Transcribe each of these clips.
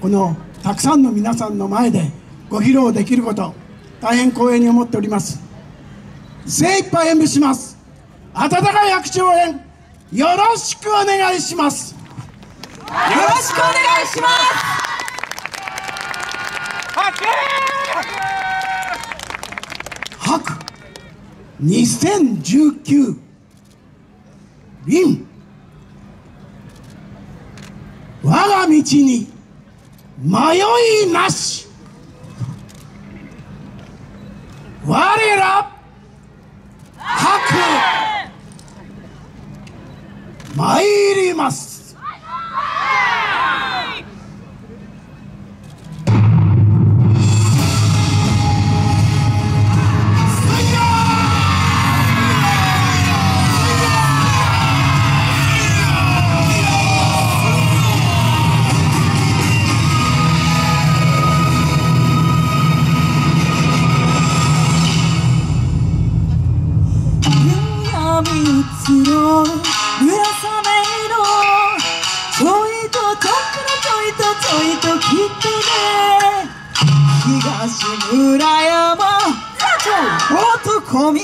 このたくさんの皆さんの前でご披露できること、大変光栄に思っております。精一杯演舞します。温かい拍手応援よろしくお願いします。 よろしくお願いします。 白2019臨我が道に迷いなし、我ら白参ります。 東村山男道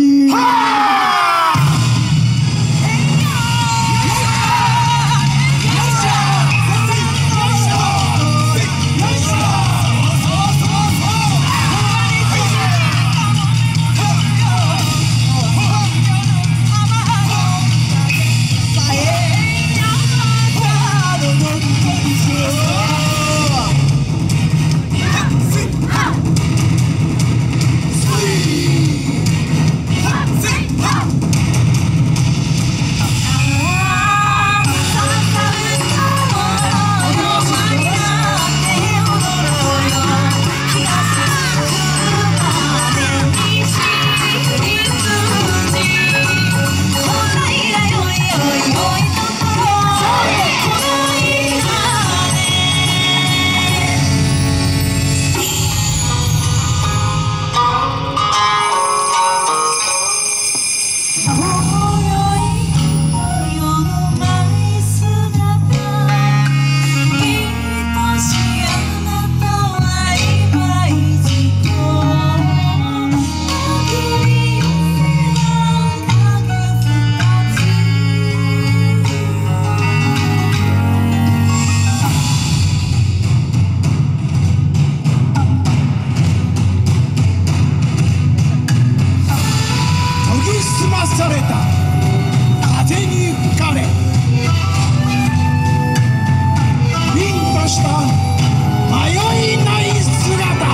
された風に吹かれ凛とした迷いない姿、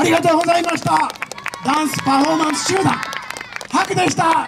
りがとうございました。ダンスパフォーマンス集団、ハクでした。